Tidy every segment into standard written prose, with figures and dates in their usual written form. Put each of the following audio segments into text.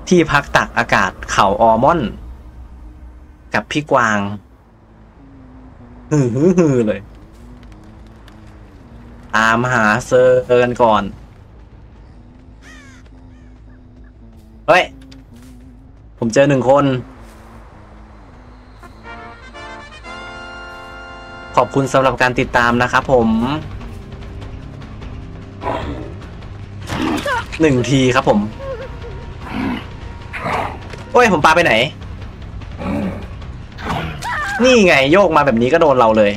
ที่พักตักอากาศเขาออมอนกับพี่กวางฮือเลยตามหาเซอร์กันก่อนเฮ้ยผมเจอ1 คนขอบคุณสำหรับการติดตามนะครับผม1 ทีครับผมโอ้ยผมปาไปไหนนี่ไงโยกมาแบบนี้ก็โดนเราเลย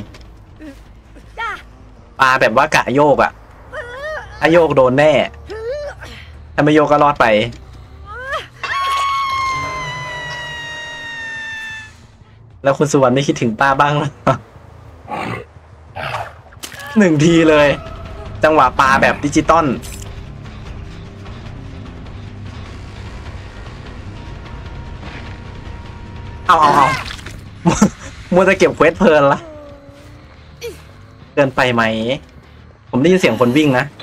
ปาแบบว่ากะโยกอะถ้าโยกโดนแน่ถ้าไม่โยกก็รอดไปแล้วคุณสุวรรณไม่คิดถึงป้าบ้างหรอ1 ทีเลยจังหวะปาแบบดิจิตอลเอามัวจะเก็บเควสเพลินละเกินไปไหมผมได้ยินเสียงคนวิ่งนะ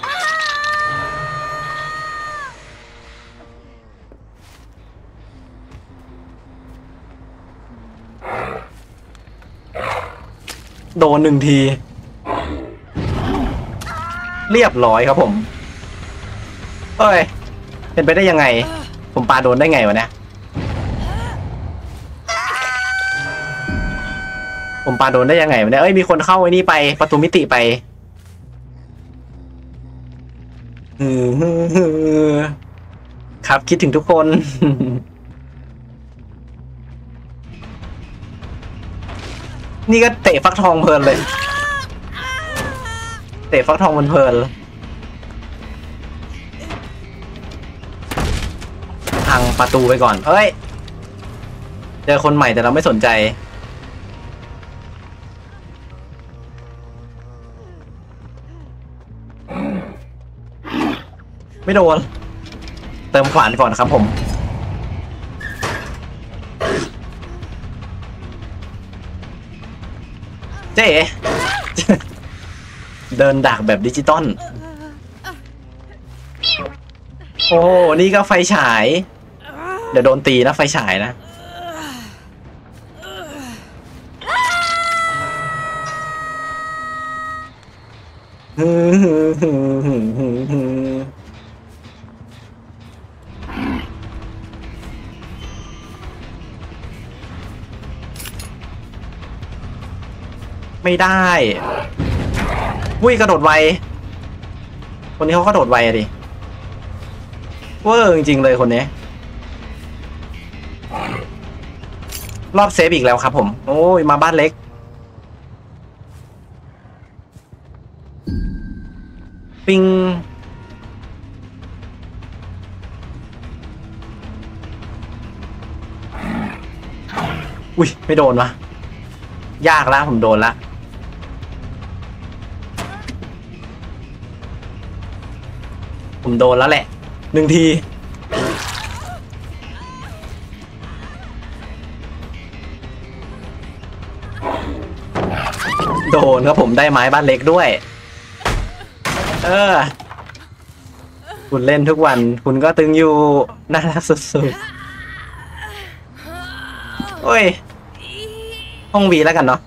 โดน1 ทีเรียบร้อยครับผมเอ้ยเป็นไปได้ยังไงผมปาโดนได้ไงวะเนี่ยผมปาโดนได้ยังไงวะเนี่ยเอ้ยมีคนเข้าไอ้นี่ไปประตูมิติไปครับคิดถึงทุกคน นี่ก็เตะฟักทองเพลินเลยเตะฟักทองเพลินพังประตูไปก่อนเอ้ยเจอคนใหม่แต่เราไม่สนใจไม่โดนเติมขวานก่อนครับผมเจ๊ เดินดักแบบดิจิตอลโอ้นี่ก็ไฟฉายเดี๋ยวโดนตีนะไฟฉายนะไม่ได้วุ้ยกระโดดไวคนนี้เขากระโดดไวอะดิเวอร์จริงๆเลยคนนี้รอบเซฟอีกแล้วครับผมโอ้ยมาบ้านเล็กปิงอุ้ยไม่โดนวะยากแล้วผมโดนละผมโดนแล้วแหละ1 ทีโดนครับผมได้ไม้บ้านเล็กด้วยคุณเล่นทุกวันคุณก็ตึงอยู่น่ารักสุดๆโอ้ยห้องวีแล้วกันเนาะ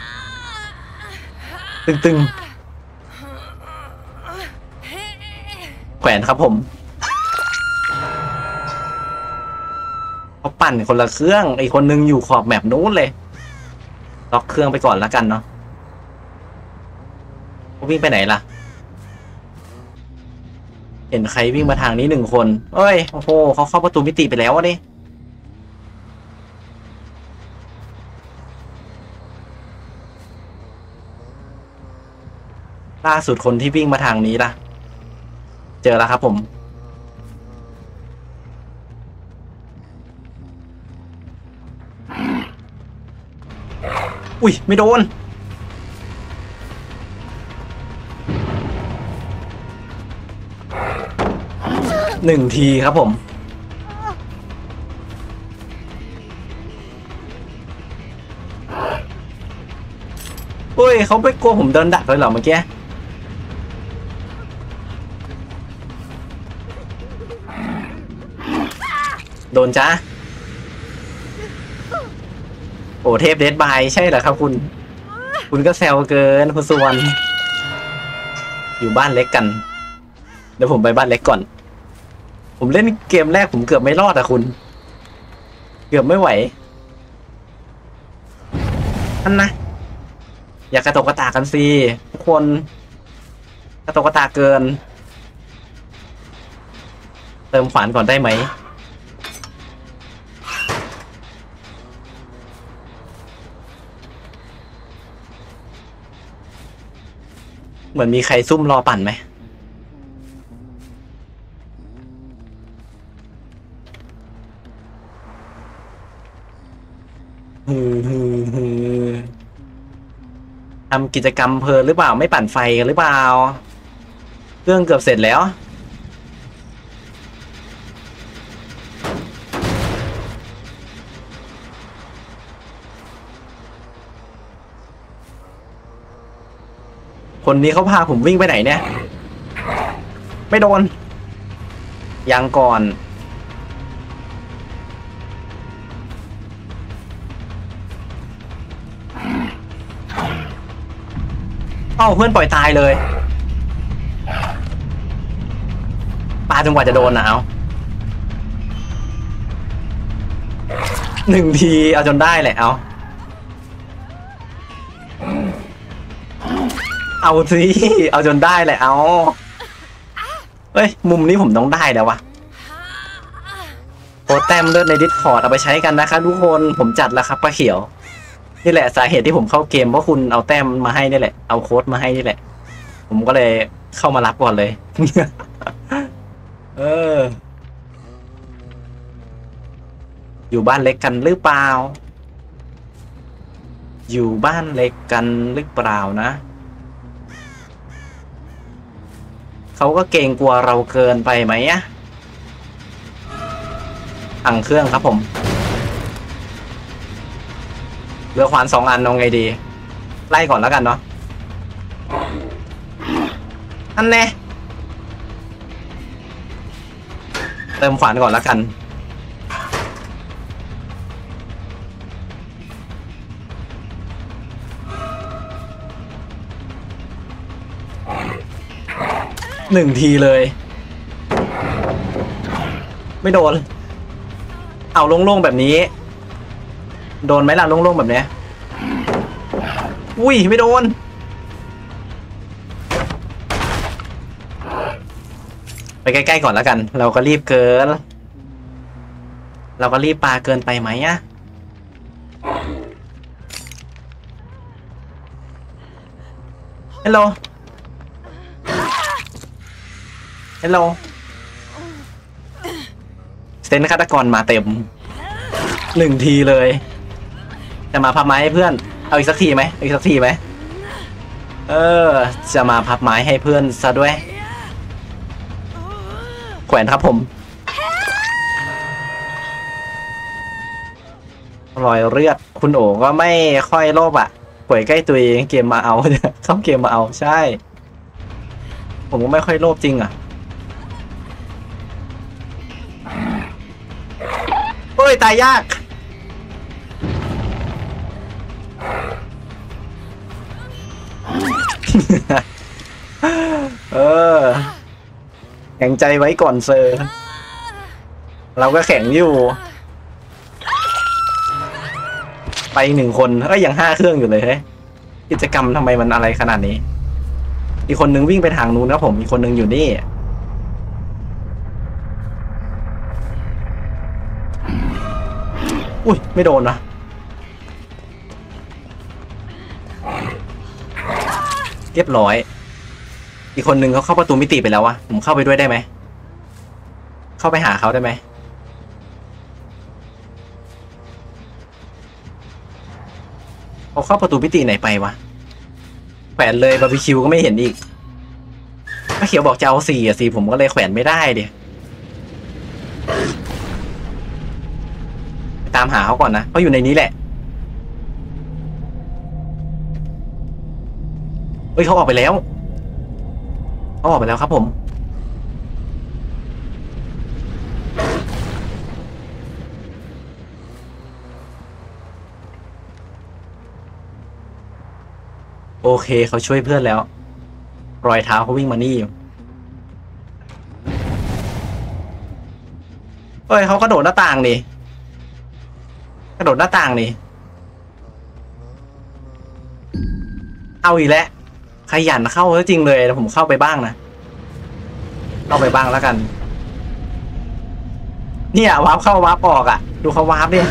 ตึงแขวนครับผมเขาปั่นคนละเครื่องไอคนนึงอยู่ขอบแมปนู้นเลยล็อกเครื่องไปก่อนแล้วกันเนาะเขาวิ่งไปไหนล่ะเห็นใครวิ่งมาทางนี้1 คนเอ้ยโอ้โหเขาเข้าประตูมิติไปแล้ววะนี่ล่าสุดคนที่วิ่งมาทางนี้ล่ะเจอแล้วครับผมอุ้ยไม่โดน1 ทีครับผมอุ้ยเขาไปกลัวผมเดินดักเลยเหรอเมื่อกี้โดนจ้าโอ้เทพเดดบายใช่เหรอครับคุณก็แซวเกินคุณสุวรรณอยู่บ้านเล็กกันเดี๋ยวผมไปบ้านเล็กก่อนผมเล่นเกมแรกผมเกือบไม่รอดอะคุณเกือบไม่ไหวนั่นนะอย่ากระตกกระตากกันสิทุกคนกระตกกระตากเกินเติมขวานก่อนได้ไหมเหมือนมีใครซุ่มรอปั่นไหมทำกิจกรรมเพลินหรือเปล่าไม่ปั่นไฟกันหรือเปล่าเครื่องเกือบเสร็จแล้วคนนี้เขาพาผมวิ่งไปไหนเนี่ยไม่โดนยังก่อนเอ้าเพื่อนปล่อยตายเลยปาจนกว่าจะโดนนะเอา1 ทีเอาจนได้แหละเอาสิเอาจนได้แหละเอาเฮ้ยมุมนี้ผมต้องได้แล้ววะโค้ดแต้มเลือดใน Discord เอาไปใช้กันนะคะทุกคนผมจัดแล้วครับป้าเขียวนี่แหละสาเหตุที่ผมเข้าเกมเพราะคุณเอาแต้มมาให้นี่แหละเอาโค้ดมาให้นี่แหละผมก็เลยเข้ามารับก่อนเลยอยู่บ้านเล็กกันหรือเปล่าอยู่บ้านเล็กกันหรือเปล่านะเขาก็เกรงกลัวเราเกินไปไหมอะอังเครื่องครับผมเหลือขวาน2 อันเอาไงดีไล่ก่อนแล้วกันเนาะอันแน่เติมขวานก่อนแล้วกัน1 ทีเลยไม่โดนเอาโล่งๆแบบนี้โดนไหมล่ะโล่งๆแบบเนี้ยอุ้ยไม่โดนไปใกล้ๆก่อนแล้วกันเราก็รีบเกินเราก็รีบปาเกินไปไหมอะฮัลโหลฮัลโหลเซนฆาตกรมาเต็ม1 ทีเลยจะมาพับไม้ให้เพื่อนเอาอีกสักทีไหมอีกสักทีไหมจะมาพับไม้ให้เพื่อนซะด้วยแขวนครับผมรอยเลือดคุณโอ๋ก็ไม่ค่อยโลภอ่ะป่วยใกล้ตัวเองเกมมาเอาเข้าเกมมาเอาใช่ผมก็ไม่ค่อยโลภจริงอ่ะโอ้ยตายยากแข็งใจไว้ก่อนเซอร์เราก็แข็งอยู่ไป1 คนยัง5 เครื่องอยู่เลยเฮ้ยกิจกรรมทำไมมันอะไรขนาดนี้อีกคนนึงวิ่งไปทางนู้นนะผมอีกคนนึงอยู่นี่อุ้ยไม่โดนนะเรียบร้อยอีกคนนึงเขาเข้าประตูมิติไปแล้ววะผมเข้าไปด้วยได้ไหมเข้าไปหาเขาได้ไหมเขาเข้าประตูมิติไหนไปวะแขวนเลยบาร์บีคิวก็ไม่เห็นอีกป้าเขียวบอกจะเอา4 ผมก็เลยแขวนไม่ได้ดิไปตามหาเขาก่อนนะเขาอยู่ในนี้แหละเฮ้ยเขาออกไปแล้วครับผมโอเคเขาช่วยเพื่อนแล้ว รอยเท้าเขาวิ่งมานี่อยู่เฮ้ยเขากระโดดหน้าต่างนี่กระโดดหน้าต่างนี่เอาอีกแล้วขยันเข้าจริงเลยผมเข้าไปบ้างนะเข้าไปบ้างแล้วกันเนี่ยวาร์ปเข้าวาร์ปออกอ่ะดูเขาวาร์ปดิ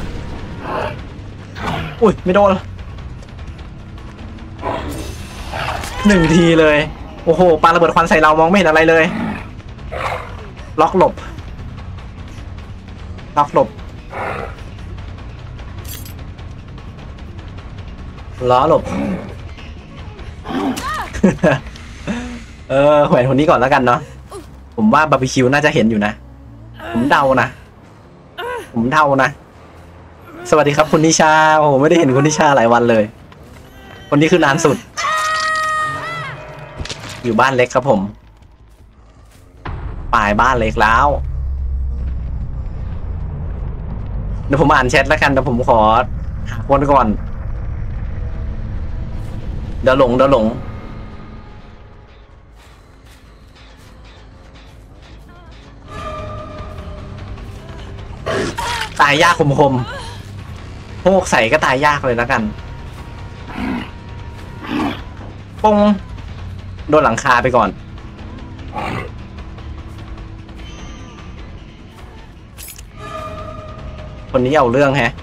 อุ้ยไม่โดน1 ทีเลยโอ้โหปาระเบิดควันใส่เรามองไม่เห็นอะไรเลยล็อกหลบล็อกหลบล้อหลบ แขวนคนนี้ก่อนแล้วกันเนาะผมว่าบาร์บีคิวน่าจะเห็นอยู่นะผมเดานะสวัสดีครับคุณนิชาโอ้โหไม่ได้เห็นคุณนิชาหลายวันเลยคนนี้คือนานสุดอยู่บ้านเล็กครับผมป่ายบ้านเล็กแล้วเดี๋ยวผมอ่านแชทแล้วกันแต่ผมขอหาคนก่อนเดี๋ยวหลงตายยากคมโหกใส่ก็ตายยากเลยแล้วกันปงโดนหลังคาไปก่อนคนนี้เอาเรื่องแฮะ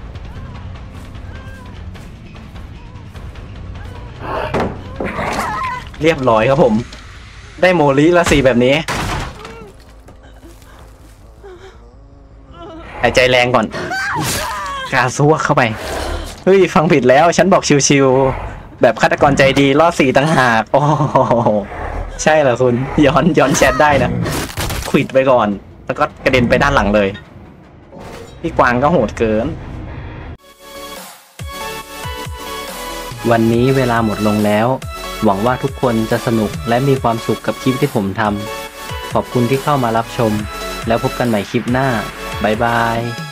เรียบร้อยครับผมได้โมลิละสีแบบนี้หายใจแรงก่อนกาซัวเข้าไปเฮ้ยฟังผิดแล้วฉันบอกชิวๆแบบฆาตกรใจดีล่อสีต่างหากโอ้ใช่เหรอคุณย้อนแชทได้นะควิดไปก่อนแล้วก็กระเด็นไปด้านหลังเลยพี่กวางก็โหดเกินวันนี้เวลาหมดลงแล้วหวังว่าทุกคนจะสนุกและมีความสุขกับคลิปที่ผมทำขอบคุณที่เข้ามารับชมแล้วพบกันใหม่คลิปหน้าบ๊ายบาย